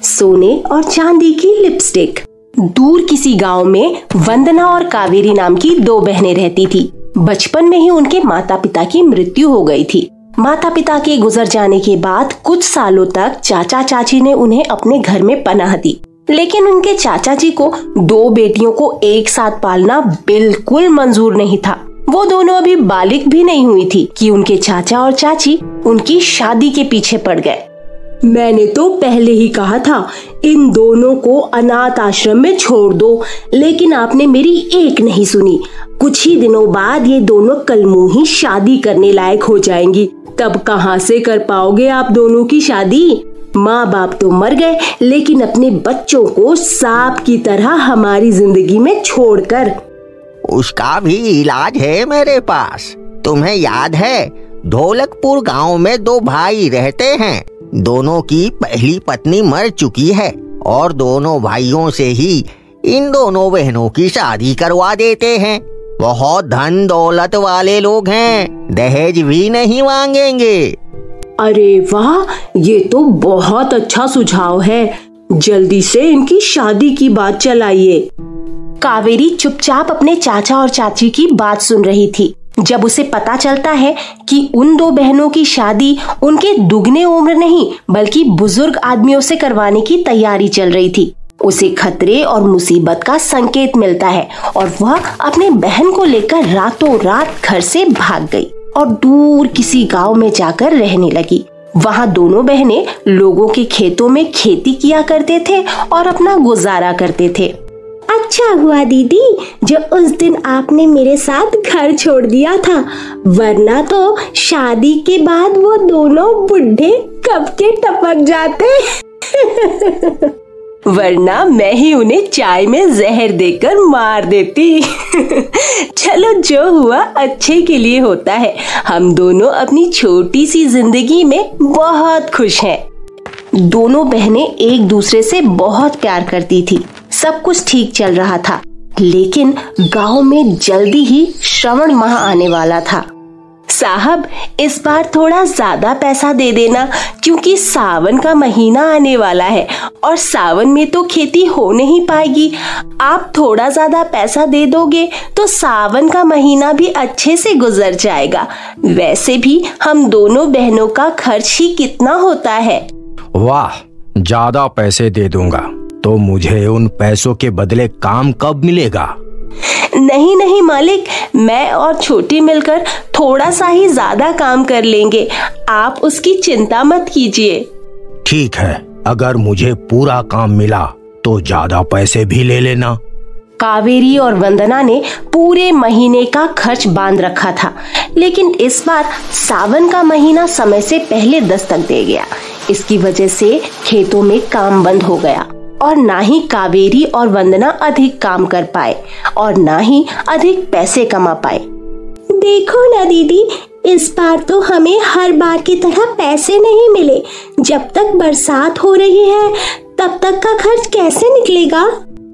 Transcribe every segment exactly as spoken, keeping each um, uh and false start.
सोने और चांदी की लिपस्टिक। दूर किसी गांव में वंदना और कावेरी नाम की दो बहनें रहती थी। बचपन में ही उनके माता पिता की मृत्यु हो गई थी। माता पिता के गुजर जाने के बाद कुछ सालों तक चाचा चाची ने उन्हें अपने घर में पनाह दी, लेकिन उनके चाचा जी को दो बेटियों को एक साथ पालना बिल्कुल मंजूर नहीं था। वो दोनों अभी बालिग भी नहीं हुई थी कि उनके चाचा और चाची उनकी शादी के पीछे पड़ गए। मैंने तो पहले ही कहा था इन दोनों को अनाथ आश्रम में छोड़ दो, लेकिन आपने मेरी एक नहीं सुनी। कुछ ही दिनों बाद ये दोनों कलमुही शादी करने लायक हो जाएंगी। तब कहाँ से कर पाओगे आप दोनों की शादी? माँ बाप तो मर गए, लेकिन अपने बच्चों को सांप की तरह हमारी जिंदगी में छोड़कर। उसका भी इलाज है मेरे पास। तुम्हें याद है, ढोलकपुर गांव में दो भाई रहते हैं। दोनों की पहली पत्नी मर चुकी है और दोनों भाइयों से ही इन दोनों बहनों की शादी करवा देते हैं। बहुत धन दौलत वाले लोग हैं, दहेज भी नहीं मांगेंगे। अरे वाह, ये तो बहुत अच्छा सुझाव है। जल्दी से इनकी शादी की बात चलाइए। कावेरी चुपचाप अपने चाचा और चाची की बात सुन रही थी। जब उसे पता चलता है कि उन दो बहनों की शादी उनके दुगने उम्र नहीं बल्कि बुजुर्ग आदमियों से करवाने की तैयारी चल रही थी, उसे खतरे और मुसीबत का संकेत मिलता है और वह अपने बहन को लेकर रातों रात घर से भाग गई और दूर किसी गांव में जाकर रहने लगी। वहां दोनों बहनें लोगों के खेतों में खेती किया करते थे और अपना गुजारा करते थे। अच्छा हुआ दीदी जो उस दिन आपने मेरे साथ घर छोड़ दिया था, वरना तो शादी के बाद वो दोनों बुढ़े कब के टपक जाते। वरना मैं ही उन्हें चाय में जहर देकर मार देती। चलो, जो हुआ अच्छे के लिए होता है। हम दोनों अपनी छोटी सी जिंदगी में बहुत खुश हैं। दोनों बहनें एक दूसरे से बहुत प्यार करती थी। सब कुछ ठीक चल रहा था, लेकिन गांव में जल्दी ही श्रावण माह आने वाला था। साहब, इस बार थोड़ा ज्यादा पैसा दे देना, क्योंकि सावन का महीना आने वाला है और सावन में तो खेती हो नहीं पाएगी। आप थोड़ा ज्यादा पैसा दे दोगे तो सावन का महीना भी अच्छे से गुजर जाएगा। वैसे भी हम दोनों बहनों का खर्च ही कितना होता है। वाह, ज्यादा पैसे दे दूंगा। तो मुझे उन पैसों के बदले काम कब मिलेगा? नहीं नहीं मालिक, मैं और छोटी मिलकर थोड़ा सा ही ज्यादा काम कर लेंगे। आप उसकी चिंता मत कीजिए। ठीक है, अगर मुझे पूरा काम मिला तो ज्यादा पैसे भी ले लेना। कावेरी और वंदना ने पूरे महीने का खर्च बांध रखा था, लेकिन इस बार सावन का महीना समय से पहले दस्तक दे गया। इसकी वजह से खेतों में काम बंद हो गया और ना ही कावेरी और वंदना अधिक काम कर पाए और ना ही अधिक पैसे कमा पाए। देखो ना दीदी, इस बार तो हमें हर बार की तरह पैसे नहीं मिले। जब तक बरसात हो रही है तब तक का खर्च कैसे निकलेगा?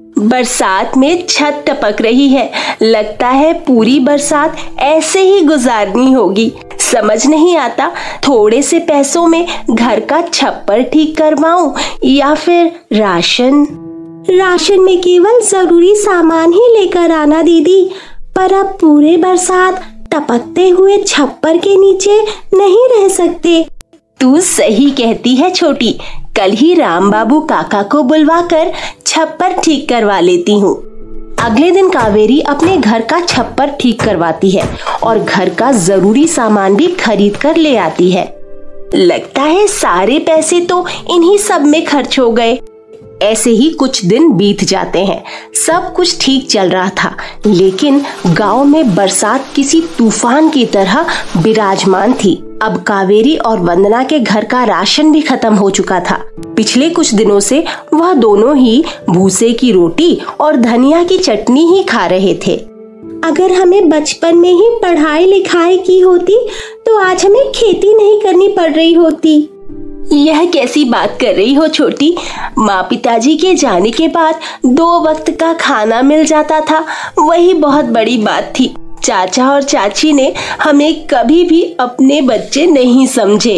बरसात में छत टपक रही है, लगता है पूरी बरसात ऐसे ही गुजारनी होगी। समझ नहीं आता थोड़े से पैसों में घर का छप्पर ठीक करवाऊं या फिर राशन। राशन में केवल जरूरी सामान ही लेकर आना दीदी, पर अब पूरे बरसात टपकते हुए छप्पर के नीचे नहीं रह सकते। तू सही कहती है छोटी, कल ही राम बाबू काका को बुलवाकर छप्पर ठीक करवा लेती हूँ। अगले दिन कावेरी अपने घर का छप्पर ठीक करवाती है और घर का जरूरी सामान भी खरीद कर ले आती है। लगता है सारे पैसे तो इन्हीं सब में खर्च हो गए। ऐसे ही कुछ दिन बीत जाते हैं। सब कुछ ठीक चल रहा था, लेकिन गांव में बरसात किसी तूफान की तरह विराजमान थी। अब कावेरी और वंदना के घर का राशन भी खत्म हो चुका था। पिछले कुछ दिनों से वह दोनों ही भूसे की रोटी और धनिया की चटनी ही खा रहे थे। अगर हमें बचपन में ही पढ़ाई लिखाई की होती तो आज हमें खेती नहीं करनी पड़ रही होती। यह कैसी बात कर रही हो छोटी? माँ पिताजी के जाने के बाद दो वक्त का खाना मिल जाता था, वही बहुत बड़ी बात थी। चाचा और चाची ने हमें कभी भी अपने बच्चे नहीं समझे।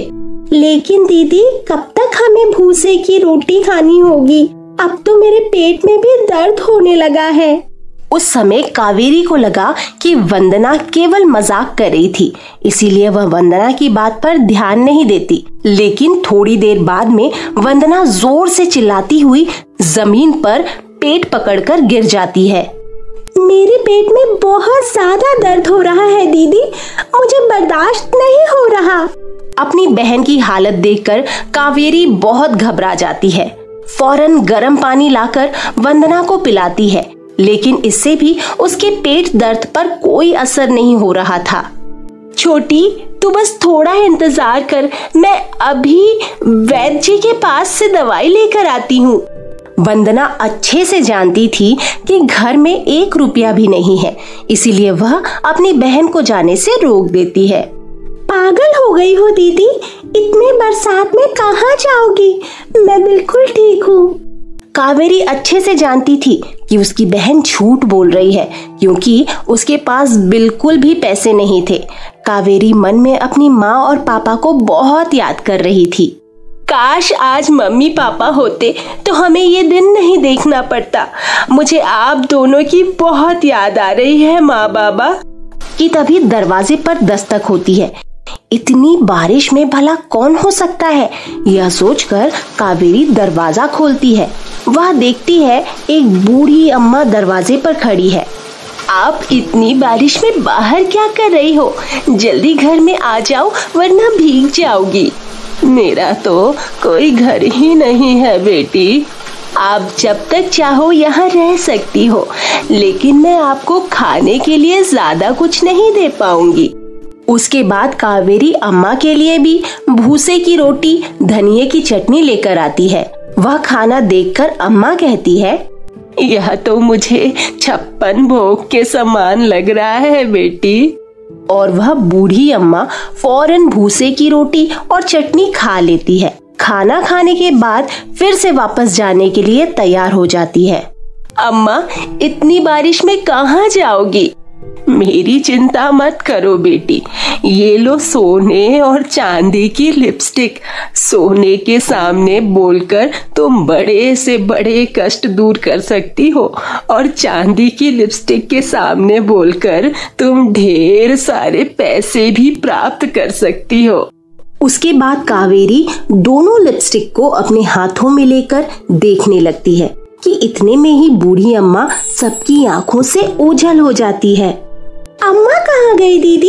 लेकिन दीदी कब तक हमें भूसे की रोटी खानी होगी? अब तो मेरे पेट में भी दर्द होने लगा है। उस समय कावेरी को लगा कि वंदना केवल मजाक कर रही थी, इसीलिए वह वंदना की बात पर ध्यान नहीं देती। लेकिन थोड़ी देर बाद में वंदना जोर से चिल्लाती हुई जमीन पर पेट पकड़कर गिर जाती है। मेरे पेट में बहुत ज्यादा दर्द हो रहा है दीदी, मुझे बर्दाश्त नहीं हो रहा। अपनी बहन की हालत देखकर कावेरी बहुत घबरा जाती है। फौरन गर्म पानी लाकर वंदना को पिलाती है, लेकिन इससे भी उसके पेट दर्द पर कोई असर नहीं हो रहा था। छोटी, तू बस थोड़ा इंतजार कर, मैं अभी वैद्य जी के पास से दवाई लेकर आती हूँ। वंदना अच्छे से जानती थी कि घर में एक रुपया भी नहीं है, इसीलिए वह अपनी बहन को जाने से रोक देती है। पागल हो गई हो दीदी, इतने बरसात में कहाँ जाओगी? मैं बिल्कुल ठीक हूँ। कावेरी अच्छे से जानती थी कि उसकी बहन झूठ बोल रही है, क्योंकि उसके पास बिल्कुल भी पैसे नहीं थे। कावेरी मन में अपनी माँ और पापा को बहुत याद कर रही थी। काश आज मम्मी पापा होते तो हमें ये दिन नहीं देखना पड़ता। मुझे आप दोनों की बहुत याद आ रही है माँ बाबा। कि तभी दरवाजे पर दस्तक होती है। इतनी बारिश में भला कौन हो सकता है, यह सोचकर कावेरी दरवाजा खोलती है। वह देखती है एक बूढ़ी अम्मा दरवाजे पर खड़ी है। आप इतनी बारिश में बाहर क्या कर रही हो? जल्दी घर में आ जाओ वरना भीग जाओगी। मेरा तो कोई घर ही नहीं है बेटी, आप जब तक चाहो यहाँ रह सकती हो, लेकिन मैं आपको खाने के लिए ज्यादा कुछ नहीं दे पाऊंगी। उसके बाद कावेरी अम्मा के लिए भी भूसे की रोटी, धनिये की चटनी लेकर आती है। वह खाना देखकर अम्मा कहती है, यह तो मुझे छप्पन भोग के समान लग रहा है बेटी। और वह बूढ़ी अम्मा फौरन भूसे की रोटी और चटनी खा लेती है। खाना खाने के बाद फिर से वापस जाने के लिए तैयार हो जाती है। अम्मा, इतनी बारिश में कहाँ जाओगी? मेरी चिंता मत करो बेटी, ये लो सोने और चांदी की लिपस्टिक। सोने के सामने बोलकर तुम बड़े से बड़े कष्ट दूर कर सकती हो, और चांदी की लिपस्टिक के सामने बोलकर तुम ढेर सारे पैसे भी प्राप्त कर सकती हो। उसके बाद कावेरी दोनों लिपस्टिक को अपने हाथों में लेकर देखने लगती है कि इतने में ही बूढ़ी अम्मा सबकी आंखों से ओझल हो जाती है। अम्मा कहाँ गई दीदी?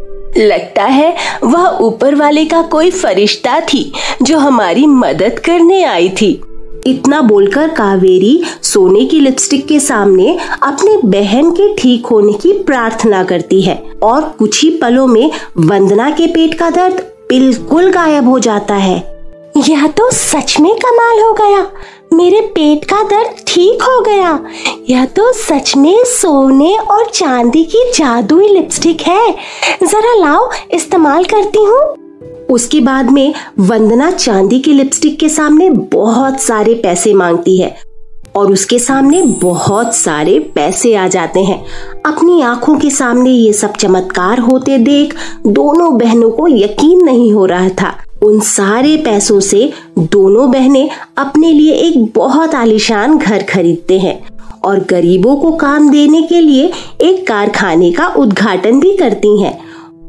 लगता है वह ऊपर वाले का कोई फरिश्ता थी जो हमारी मदद करने आई थी। इतना बोलकर कावेरी सोने की लिपस्टिक के सामने अपने बहन के ठीक होने की प्रार्थना करती है, और कुछ ही पलों में वंदना के पेट का दर्द बिल्कुल गायब हो जाता है। यह तो सच में कमाल हो गया, मेरे पेट का दर्द ठीक हो गया। यह तो सच में सोने और चांदी की जादुई लिपस्टिक है, जरा लाओ इस्तेमाल करती हूँ। उसके बाद में वंदना चांदी की लिपस्टिक के सामने बहुत सारे पैसे मांगती है, और उसके सामने बहुत सारे पैसे आ जाते हैं। अपनी आंखों के सामने ये सब चमत्कार होते देख दोनों बहनों को यकीन नहीं हो रहा था। उन सारे पैसों से दोनों बहनें अपने लिए एक बहुत आलीशान घर खरीदते हैं, और गरीबों को काम देने के लिए एक कारखाने का उद्घाटन भी करती हैं।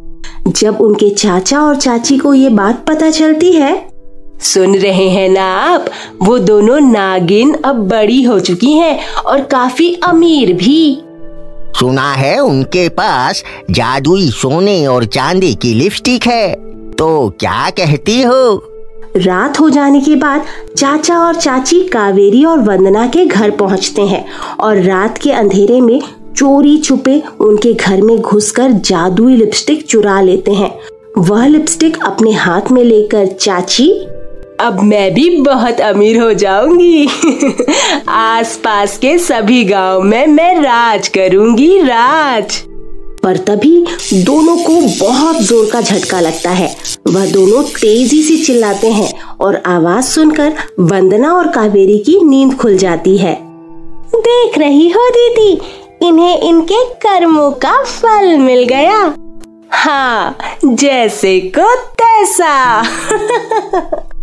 जब उनके चाचा और चाची को ये बात पता चलती है, सुन रहे हैं ना आप, वो दोनों नागिन अब बड़ी हो चुकी हैं और काफी अमीर भी। सुना है उनके पास जादुई सोने और चांदी की लिपस्टिक है, तो क्या कहती हो? रात हो जाने के बाद चाचा और चाची कावेरी और वंदना के घर पहुंचते हैं, और रात के अंधेरे में चोरी छुपे उनके घर में घुसकर जादुई लिपस्टिक चुरा लेते हैं। वह लिपस्टिक अपने हाथ में लेकर चाची, अब मैं भी बहुत अमीर हो जाऊंगी। आसपास के सभी गांव में मैं राज करूंगी, राज। पर तभी दोनों को बहुत जोर का झटका लगता है। वह दोनों तेजी से चिल्लाते हैं, और आवाज सुनकर वंदना और कावेरी की नींद खुल जाती है। देख रही हो दीदी, इन्हें इनके कर्मों का फल मिल गया। हाँ, जैसे को तैसा।